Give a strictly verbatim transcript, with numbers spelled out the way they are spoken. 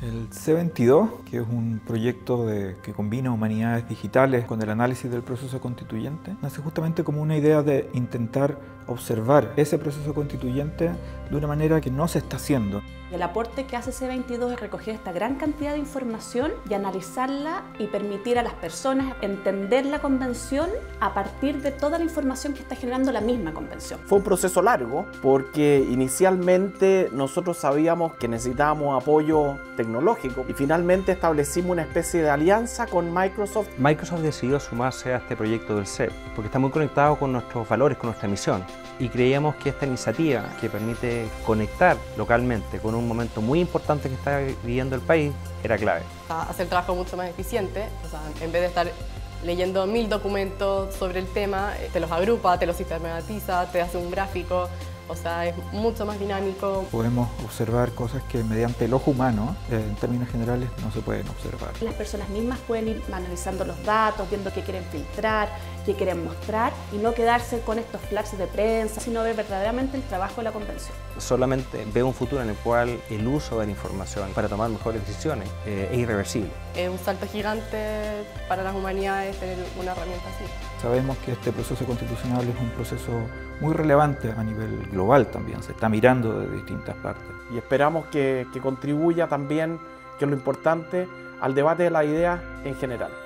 El C veintidós, que es un proyecto de, que combina humanidades digitales con el análisis del proceso constituyente, nace justamente como una idea de intentar observar ese proceso constituyente de una manera que no se está haciendo. El aporte que hace C veintidós es recoger esta gran cantidad de información y analizarla y permitir a las personas entender la convención a partir de toda la información que está generando la misma convención. Fue un proceso largo porque inicialmente nosotros sabíamos que necesitábamos apoyo tecnológico y finalmente establecimos una especie de alianza con Microsoft. Microsoft decidió sumarse a este proyecto del C E P porque está muy conectado con nuestros valores, con nuestra misión, y creíamos que esta iniciativa que permite conectar localmente con un momento muy importante que está viviendo el país era clave. Hacer el trabajo mucho más eficiente, o sea, en vez de estar leyendo mil documentos sobre el tema, te los agrupa, te los sistematiza, te hace un gráfico. O sea, es mucho más dinámico. Podemos observar cosas que mediante el ojo humano, eh, en términos generales, no se pueden observar. Las personas mismas pueden ir analizando los datos, viendo qué quieren filtrar, qué quieren mostrar y no quedarse con estos flashes de prensa, sino ver verdaderamente el trabajo de la convención. Solamente veo un futuro en el cual el uso de la información para tomar mejores decisiones eh, es irreversible. Es un salto gigante para las humanidades tener una herramienta así. Sabemos que este proceso constitucional es un proceso muy relevante a nivel global también, se está mirando de distintas partes. Y esperamos que, que contribuya también, que es lo importante, al debate de las ideas en general.